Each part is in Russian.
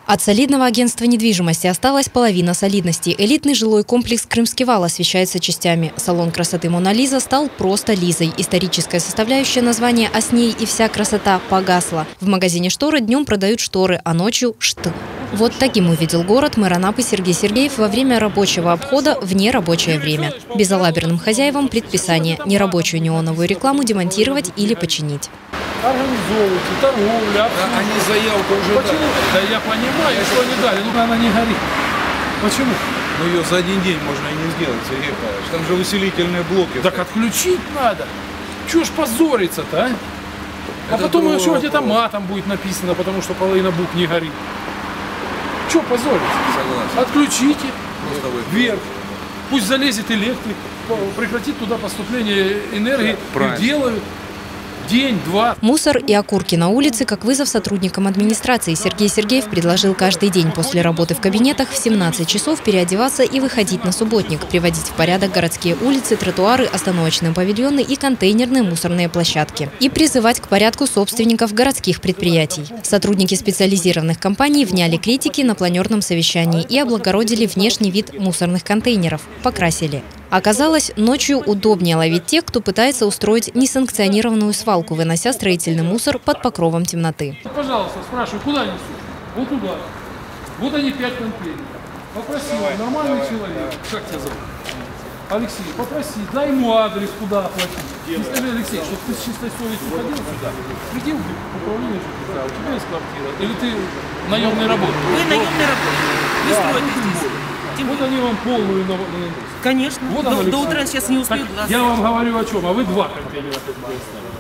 От солидного агентства недвижимости осталась половина солидности. Элитный жилой комплекс «Крымский вал» освещается частями. Салон красоты «Мона Лиза» стал просто Лизой. Историческая составляющая названия, а с ней и вся красота погасла. В магазине «Шторы» днем продают шторы, а ночью – шт. Вот таким увидел город мэр Анапы Сергей Сергеев во время рабочего обхода в нерабочее время. Безалаберным хозяевам предписание – нерабочую неоновую рекламу демонтировать или починить. Организовывайте торговлю. Они заявку уже Почему? дали. Да я понимаю, что они дали, но она не горит. Почему? Ну ее за один день можно и не сделать, Сергей Павлович. Там же усилительные блоки. Так отключить надо. Чего ж позориться-то, а? А потом еще где-то матом будет написано, потому что половина букв не горит. Чего позориться? Согласен. Отключите вверх. Пусть залезет электрик, прекратит туда поступление энергии. И делают. День-два. Мусор и окурки на улице как вызов сотрудникам администрации. Сергей Сергеев предложил каждый день после работы в кабинетах в 17 часов переодеваться и выходить на субботник, приводить в порядок городские улицы, тротуары, остановочные павильоны и контейнерные мусорные площадки. И призывать к порядку собственников городских предприятий. Сотрудники специализированных компаний вняли критики на планерном совещании и облагородили внешний вид мусорных контейнеров. Покрасили. Оказалось, ночью удобнее ловить тех, кто пытается устроить несанкционированную свалку, вынося строительный мусор под покровом темноты. Пожалуйста, спрашиваю, куда несут? Вот туда. Вот они 5 контейнеров. Попроси, нормальный человек. Как тебя зовут? Алексей, попроси, дай ему адрес, куда оплатить. И скажи, Алексей, чтобы ты с чистой совестью ходил сюда. Приди в управление ЖКХ, у тебя есть квартира. Или ты наемный работник? Вы наемный работник. Вы строите здесь. Вот они вам полную наносят. Конечно. Вот до утра сейчас не успеют. Я вам говорю о чем, а вы 2 контейнера тут оставили.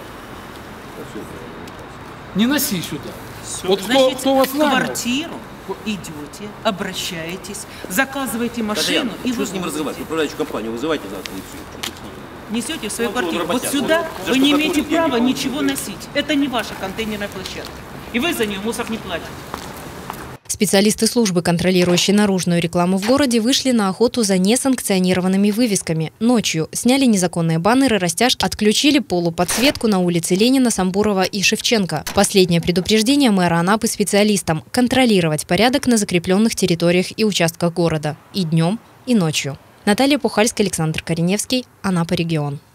Не носи сюда. Вот Значит, кто вас в нанял? квартиру идете, обращаетесь, заказываете машину и что с ним разговаривать? Управляющую компанию вызывайте завтра и все. несете в свою квартиру. Вот работяг. сюда За вы не штукатурку имеете права деньги ничего носить. Это не ваша контейнерная площадка. И вы за нее мусор не платите. Специалисты службы, контролирующие наружную рекламу в городе, вышли на охоту за несанкционированными вывесками. Ночью сняли незаконные баннеры, растяжки, отключили полуподсветку на улице Ленина, Самбурова и Шевченко. Последнее предупреждение мэра Анапы специалистам – контролировать порядок на закрепленных территориях и участках города. И днем, и ночью. Наталья Пухальская, Александр Кореневский, Анапа регион.